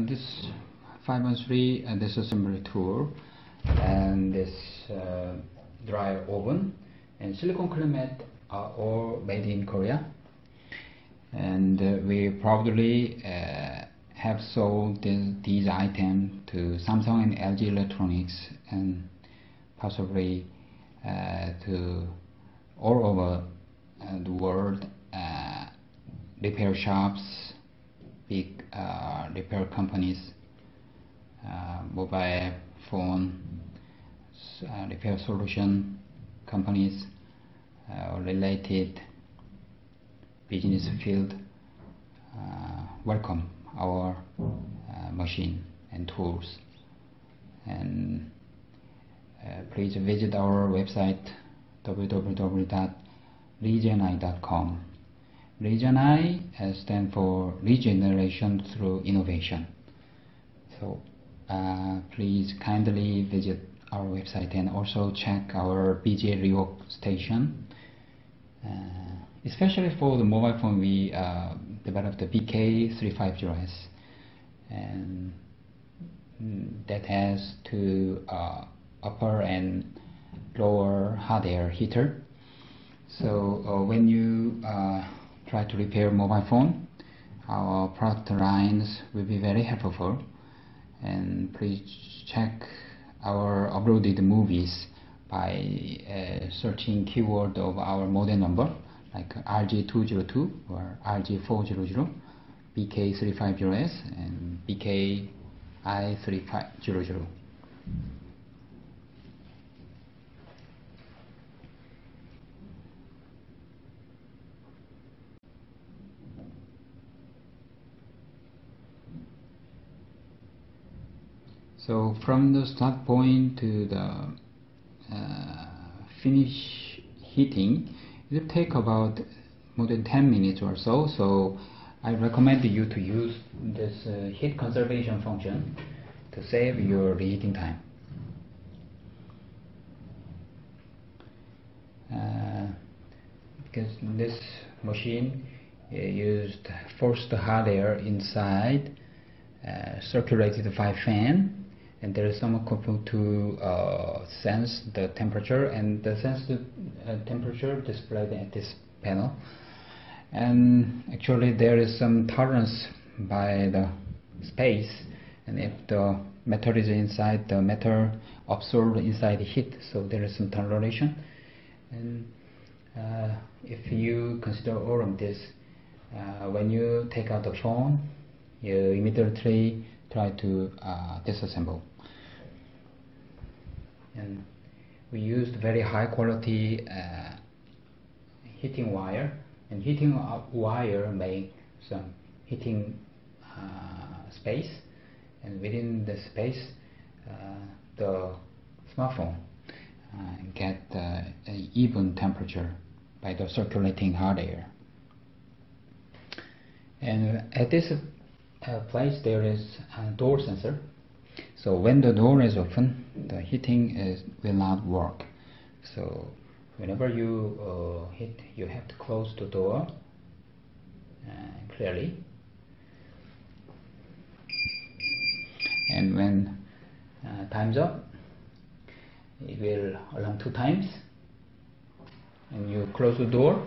this 513 disassembly tool and this dry oven and silicone climate are all made in Korea, and we probably have sold these items to Samsung and LG Electronics, and possibly to all over the world, repair shops, big repair companies, mobile phone repair solution companies, related business field welcome our machine and tools. And please visit our website www.regenI.com. RegenI stands for regeneration through innovation. So please kindly visit our website and also check our BGA rework station. Especially for the mobile phone, we developed the BK-350S, and that has two upper and lower hot air heater. So when you try to repair mobile phone, our product lines will be very helpful. And please check our uploaded movies by searching keyword of our model number like RG202 or RG400, BK350S and BKI3500. So from the start point to the finish heating, it will take about more than 10 minutes or so. So I recommend you to use this heat conservation function to save your reheating time. Because this machine used forced hot air inside, circulated by fan, and there is some equipment to sense the temperature, and the sensitive temperature displayed at this panel. And actually there is some tolerance by the space, and if the metal is inside, the metal absorbs inside the heat, so there is some toleration. And if you consider all of this, when you take out the phone, you immediately try to disassemble. And we used very high quality heating wire, and heating wire make some heating space, and within the space the smartphone get an even temperature by the circulating hot air. And at this place there is a door sensor. So when the door is open, the heating will not work. So whenever you heat, you have to close the door clearly. And when time's up, it will alarm 2 times, and you close the door.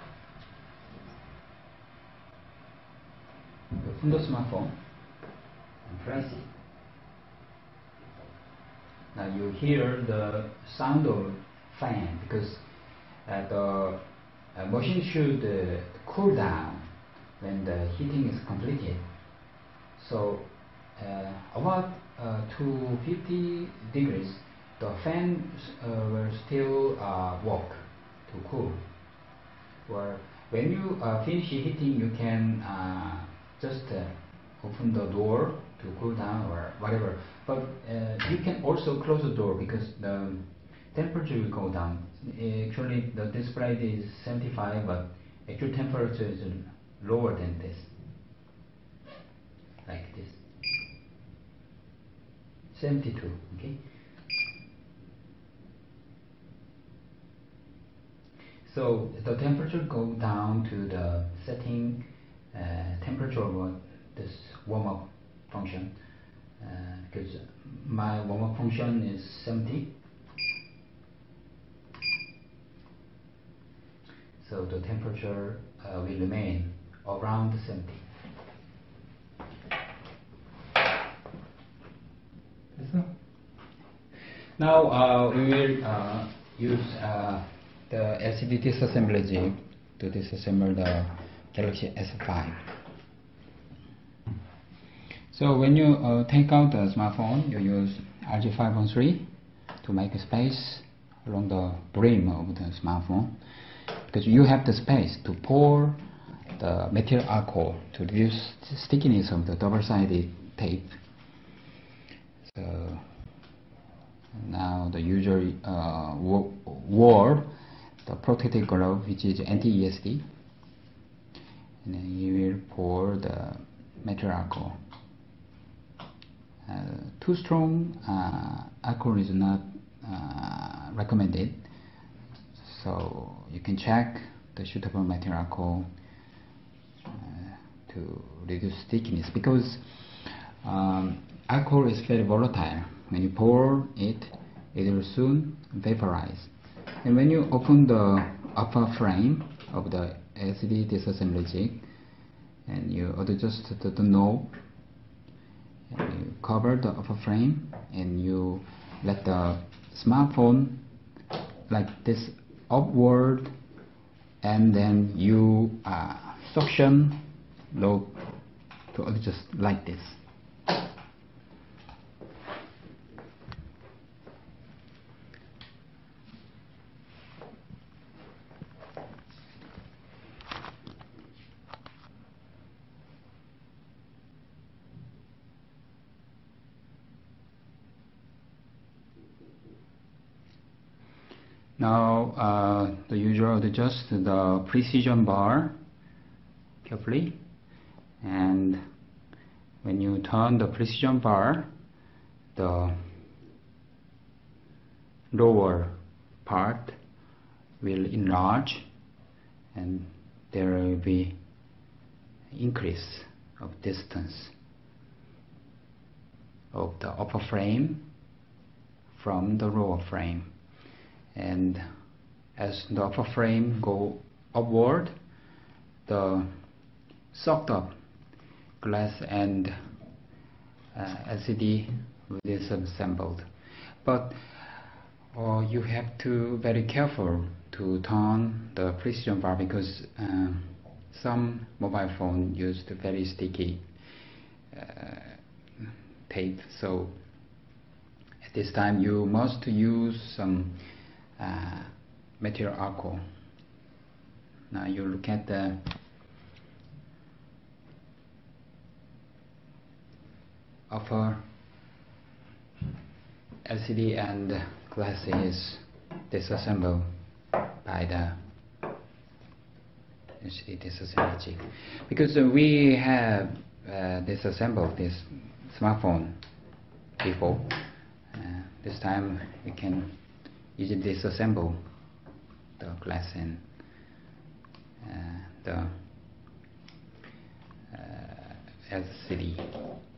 You open the smartphone and press it. Now you hear the sound of fan, because the machine should cool down when the heating is completed. So about 250 degrees, the fan will still work to cool. Or when you finish heating, you can just open the door to cool down or whatever, but you can also close the door because the temperature will go down. Actually the display is 75, but actual temperature is lower than this, like this, 72. Okay, so the temperature go down to the setting temperature of this warm-up function, because my warm-up function is 70. So the temperature will remain around 70. Now we will use the LCD disassembly jig to disassemble the Galaxy S5. So when you take out the smartphone, you use RG513 to make a space along the brim of the smartphone, because you have the space to pour the methyl alcohol to reduce the stickiness of the double-sided tape. So now the user wore the protective glove, which is anti-ESD, and then you will pour the methyl alcohol. Too strong alcohol is not recommended, so you can check the suitable methyl alcohol to reduce stickiness, because alcohol is very volatile. When you pour it, it will soon vaporize. And when you open the upper frame of the LCD disassembly jig and you adjust the knob, and you cover the upper frame and you let the smartphone like this upward, and then you suction knob to adjust like this. Now the user will adjust the precision bar carefully, and when you turn the precision bar, the lower part will enlarge and there will be increase of distance of the upper frame from the lower frame. And as the upper frame go upward, the sucked up glass and LCD will be disassembled. But you have to be very careful to turn the precision bar, because some mobile phone used very sticky tape. So at this time you must use some methyl alcohol. Now you look at the upper LCD and glass is disassembled by the LCD disassembly jig, because we have disassembled this smartphone before. This time we can easily disassemble the glass and the LCD.